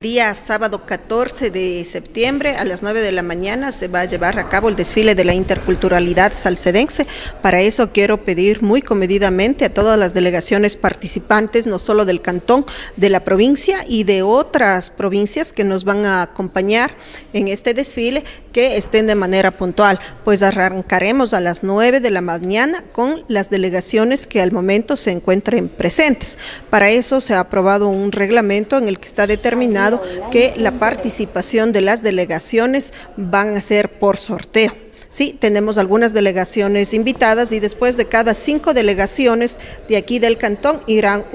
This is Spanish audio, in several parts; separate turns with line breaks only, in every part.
Día sábado 14 de septiembre a las 9 de la mañana se va a llevar a cabo el desfile de la interculturalidad salcedense. Para eso quiero pedir muy comedidamente a todas las delegaciones participantes, no solo del cantón, de la provincia y de otras provincias que nos van a acompañar en este desfile, que estén de manera puntual, pues arrancaremos a las 9 de la mañana con las delegaciones que al momento se encuentren presentes. Para eso se ha aprobado un reglamento en el que está determinado que la participación de las delegaciones van a ser por sorteo. Sí, tenemos algunas delegaciones invitadas y después de cada 5 delegaciones de aquí del cantón irán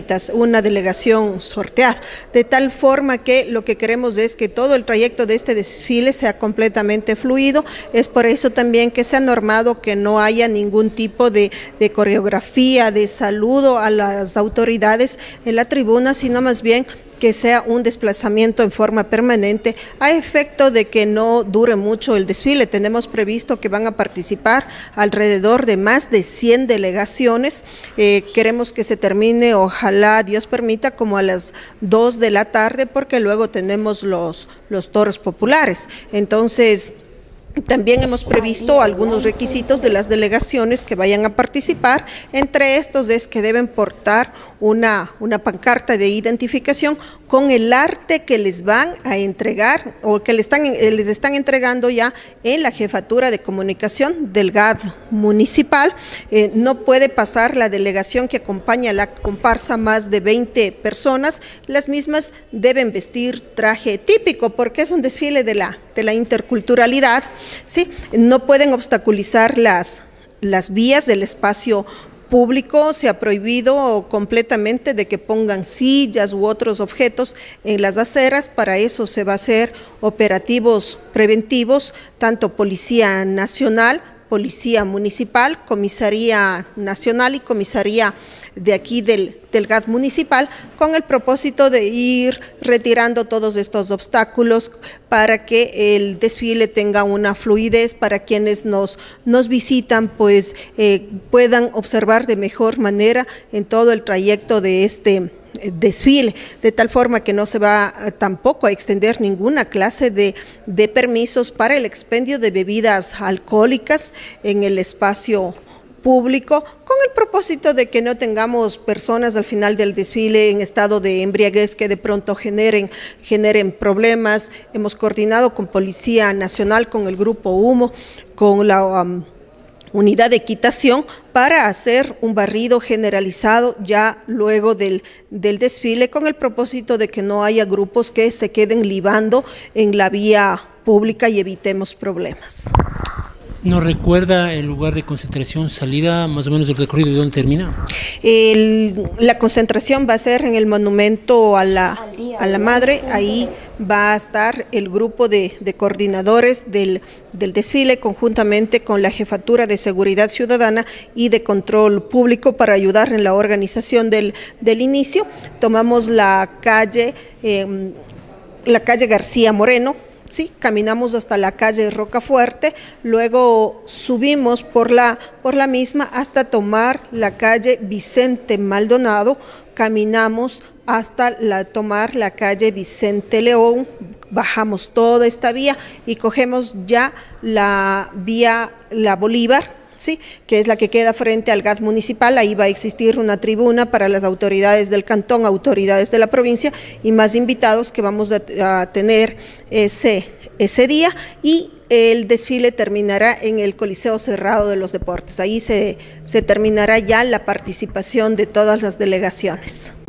una delegación sorteada, de tal forma que lo que queremos es que todo el trayecto de este desfile sea completamente fluido. Es por eso también que se ha normado que no haya ningún tipo de coreografía, de saludo a las autoridades en la tribuna, sino más bien que sea un desplazamiento en forma permanente a efecto de que no dure mucho el desfile. Tenemos previsto que van a participar alrededor de más de 100 delegaciones. Queremos que se termine, ojalá Dios permita, como a las 2 de la tarde, porque luego tenemos los toros populares. Entonces, también hemos previsto algunos requisitos de las delegaciones que vayan a participar. Entre estos es que deben portar una pancarta de identificación con el arte que les van a entregar o que les están entregando ya en la Jefatura de Comunicación del GAD municipal. No puede pasar la delegación que acompaña a la comparsa más de 20 personas. Las mismas deben vestir traje típico porque es un desfile de la interculturalidad. Sí, no pueden obstaculizar las vías del espacio público. Se ha prohibido completamente de que pongan sillas u otros objetos en las aceras. Para eso se va a hacer operativos preventivos, tanto Policía Nacional, Policía Municipal, Comisaría Nacional y Comisaría de aquí del GAD municipal, con el propósito de ir retirando todos estos obstáculos para que el desfile tenga una fluidez, para quienes nos visitan pues puedan observar de mejor manera en todo el trayecto de este desfile, de tal forma que no se va tampoco a extender ninguna clase de permisos para el expendio de bebidas alcohólicas en el espacio público, con el propósito de que no tengamos personas al final del desfile en estado de embriaguez que de pronto generen problemas. Hemos coordinado con Policía Nacional, con el Grupo Humo, con la unidad de equitación para hacer un barrido generalizado ya luego del desfile, con el propósito de que no haya grupos que se queden libando en la vía pública y evitemos problemas.
¿Nos recuerda el lugar de concentración, salida, más o menos del recorrido y dónde termina?
La concentración va a ser en el monumento a la Madre. Ahí va a estar el grupo de coordinadores del desfile, conjuntamente con la Jefatura de Seguridad Ciudadana y de Control Público, para ayudar en la organización del inicio. Tomamos la calle García Moreno. Sí, caminamos hasta la calle Rocafuerte, luego subimos por la misma hasta tomar la calle Vicente Maldonado, caminamos hasta tomar la calle Vicente León, bajamos toda esta vía y cogemos ya la vía La Bolívar, sí, que es la que queda frente al GAD municipal. Ahí va a existir una tribuna para las autoridades del cantón, autoridades de la provincia y más invitados que vamos a tener ese día, y el desfile terminará en el Coliseo Cerrado de los Deportes. Ahí se terminará ya la participación de todas las delegaciones.